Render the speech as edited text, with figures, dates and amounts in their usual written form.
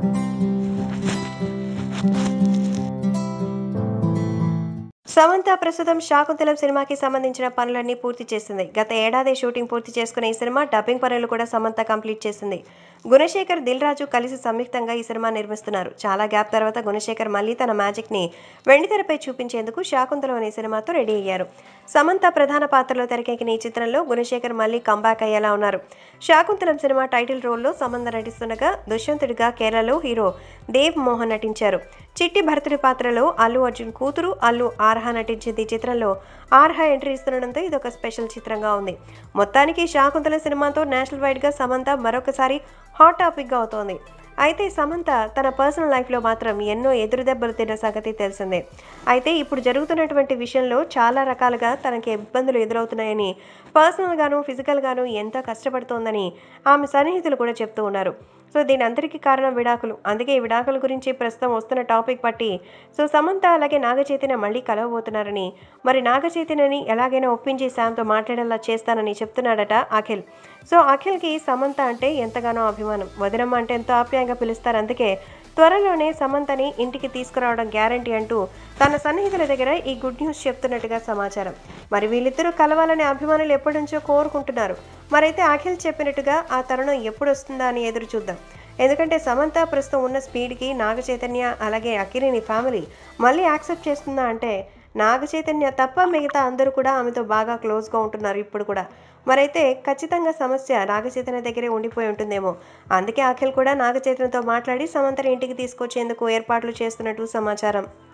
సమంత ప్రస్తుతం శాకుంతలం సినిమాకి సంబంధించిన పనులన్నీ పూర్తి చేసింది. గత ఏడాది షూటింగ్ పూర్తి చేసుకున్న ఈ సినిమా డబ్బింగ్ పనులు కూడా సమంత కంప్లీట్ చేసింది. గుణశేఖర్, దిల్ రాజు కలిసి సంయుక్తంగా ఈ సినిమా నిర్మిస్తున్నారు. చాలా గ్యాప్ తర్వాత గుణశేఖర్ మళ్ళీ తన మ్యాజిక్ ని వెండితెరపై చూపించేందుకు శాకుంతలం అనే సినిమాతో రెడీ అయ్యారు. సమంత ప్రధాన పాత్రలో తెరకెక్కిన ఈ చిత్రంలో గుణశేఖర్ మళ్ళీ కంబ్యాక్ అయ్యేలా ఉన్నారు. శాకుంతలం సినిమా టైటిల్ రోల్లో సమంత నటిస్తుండగా, దుష్యంతుడిగా కేరళలో హీరో దేవ్ మోహన్ నటించారు. చిట్టి భరతుడి పాత్రలో అల్లు అర్జున్ కూతురు అల్లు ఆర్హ నటించింది. ఈ చిత్రంలో ఆర్హ ఎంట్రీ ఇస్తుండడంతో ఇదొక స్పెషల్ చిత్రంగా ఉంది. మొత్తానికి శాకుంతల సినిమాతో నేషనల్ వైడ్ గా సమంత మరొకసారి హాట్ టాపిక్ గా అవుతోంది. అయితే సమంత తన పర్సనల్ లైఫ్లో మాత్రం ఎన్నో ఎదురుదెబ్బలు తిన్న సంగతి తెలిసిందే. అయితే ఇప్పుడు జరుగుతున్నటువంటి విషయంలో చాలా రకాలుగా తనకి ఇబ్బందులు ఎదురవుతున్నాయని, పర్సనల్ గాను ఫిజికల్ గాను ఎంతో కష్టపడుతోందని ఆమె సన్నిహితులు కూడా చెప్తూ ఉన్నారు. సో దీని అందరికీ కారణం విడాకులు. అందుకే ఈ విడాకుల గురించి ప్రస్తుతం వస్తున్న టాపిక్ బట్టి సమంత అలాగే నాగచైతన్య మళ్ళీ కలవబోతున్నారని, మరి నాగచైతన్యని ఎలాగైనా ఒప్పించి శామ్తో మాట్లాడేలా చేస్తానని చెప్తున్నాడట అఖిల్. అఖిల్కి సమంత అంటే ఎంతగానో అభిమానం. వదినమ్మ అంటే ఎంతో ఆప్యాయంగా పిలుస్తారు. అందుకే త్వరలోనే సమంతని ఇంటికి తీసుకురావడం గ్యారంటీ అంటూ తన సన్నిహితుల దగ్గర ఈ గుడ్ న్యూస్ చెప్తున్నట్టుగా సమాచారం. మరి వీళ్ళిద్దరూ కలవాలనే అభిమానులు ఎప్పటి నుంచో కోరుకుంటున్నారు. మరైతే అఖిల్ చెప్పినట్టుగా ఆ తరుణం ఎప్పుడు వస్తుందా అని ఎదురు చూద్దాం. ఎందుకంటే సమంత ప్రస్తుతం ఉన్న స్పీడ్కి నాగచైతన్య అలాగే అఖిల్ని ఫ్యామిలీ మళ్ళీ యాక్సెప్ట్ చేస్తుందా అంటే, నాగచైతన్య తప్ప మిగతా అందరూ కూడా ఆమెతో బాగా క్లోజ్గా ఉంటున్నారు ఇప్పుడు కూడా. మరైతే ఖచ్చితంగా సమస్య నాగచైతన్య దగ్గరే ఉండిపోయి ఉంటుందేమో. అందుకే అఖిల్ కూడా నాగచైతన్యతో మాట్లాడి సమంతని ఇంటికి తీసుకొచ్చేందుకు ఏర్పాట్లు చేస్తున్నట్టు సమాచారం.